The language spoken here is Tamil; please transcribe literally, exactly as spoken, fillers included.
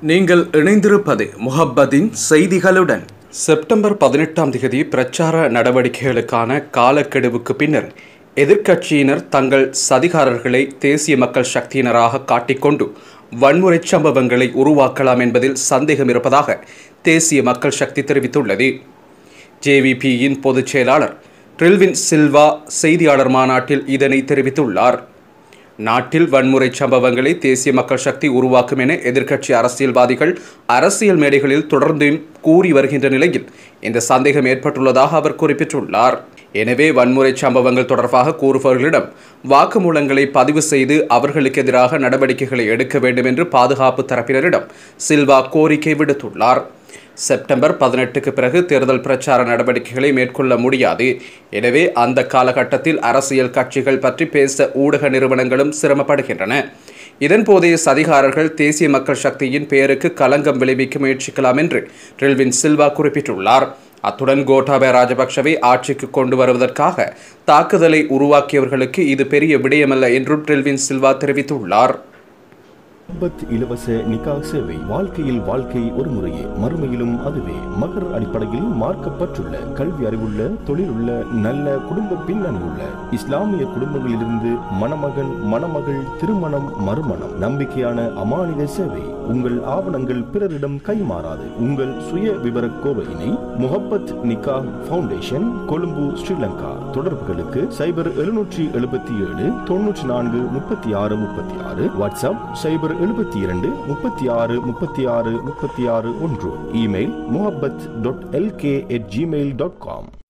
நீங்கள் இணைந்திருப்பது முஹப்பத்தின் செய்திகளுடன். செப்டம்பர் பதினெட்டாம் தேதி பிரச்சார நடவடிக்கைகளுக்கான காலக்கெடுவுக்கு பின்னர் எதிர்க்கட்சியினர் தங்கள் சதிகாரர்களை தேசிய மக்கள் சக்தியினராக காட்டிக்கொண்டு வன்முறை சம்பவங்களை உருவாக்கலாம் என்பதில் சந்தேகம் இருப்பதாக தேசிய மக்கள் சக்தி தெரிவித்துள்ளது. ஜேவிபியின் பொதுச் செயலாளர் ட்ரில்வின் சில்வா செய்தியாளர் மாநாட்டில் இதனை தெரிவித்துள்ளார். நாட்டில் வன்முறை சம்பவங்களை தேசிய மக்கள் சக்தி உருவாக்கும் என எதிர்க்கட்சி அரசியல்வாதிகள் அரசியல் மேடைகளில் தொடர்ந்து கூறி வருகின்ற நிலையில் இந்த சந்தேகம் ஏற்பட்டுள்ளதாக அவர் குறிப்பிட்டுள்ளார். எனவே வன்முறை சம்பவங்கள் தொடர்பாக கூறுபவர்களிடம் வாக்குமூலங்களை பதிவு செய்து அவர்களுக்கு எதிராக நடவடிக்கைகளை எடுக்க வேண்டும் என்று பாதுகாப்பு தரப்பினரிடம் சில்வா கோரிக்கை விடுத்துள்ளார். செப்டம்பர் பதினெட்டுக்கு பிறகு தேர்தல் பிரச்சார நடவடிக்கைகளை மேற்கொள்ள முடியாது. எனவே அந்த காலகட்டத்தில் அரசியல் கட்சிகள் பற்றி பேச ஊடக நிறுவனங்களும் சிரமப்படுகின்றன. இதன்போதைய சதிகாரர்கள் தேசிய மக்கள் சக்தியின் பெயருக்கு களங்கம் விளைவிக்க முயற்சிக்கலாம் என்று ட்ரில்வின் சில்வா குறிப்பிட்டுள்ளார். அத்துடன் கோட்டாபய ராஜபக்ஷவை ஆட்சிக்கு கொண்டு வருவதற்காக தாக்குதலை உருவாக்கியவர்களுக்கு இது பெரிய விடயமல்ல என்றும் ட்ரில்வின் சில்வா தெரிவித்துள்ளார். இலவச நிக்கா சேவை. வாழ்க்கையில் வாழ்க்கை ஒரு முறையே, மறுமையிலும் அதுவே. மகர் அடிப்படையில் மார்க்கப்பட்டுள்ள, கல்வி அறிவுள்ள, தொழிலுள்ள, நல்ல குடும்ப பின்னணி உள்ள இஸ்லாமிய குடும்பங்களிலிருந்து மணமகன் மணமகள் திருமணம் மறுமணம் நம்பிக்கையான அமானித சேவை. உங்கள் ஆவணங்கள் பிறரிடம் கைமாறாது. உங்கள் சுய விவர கோவையினை முஹப்பத் நிக்கா ஃபவுண்டேஷன், கொழும்பு, ஸ்ரீலங்கா. தொடர்புகளுக்கு சைபர் எழுநூற்றி எழுபத்தி ஏழு தொன்னூற்றி நான்கு முப்பத்தி ஆறு முப்பத்தி ஆறு. வாட்ஸ்அப் சைபர் எழுபத்தி இரண்டு முப்பத்தி ஆறு முப்பத்தி ஆறு முப்பத்தி ஆறு ஒன்று. Email Muhabbat dot LK at Gmail dot com.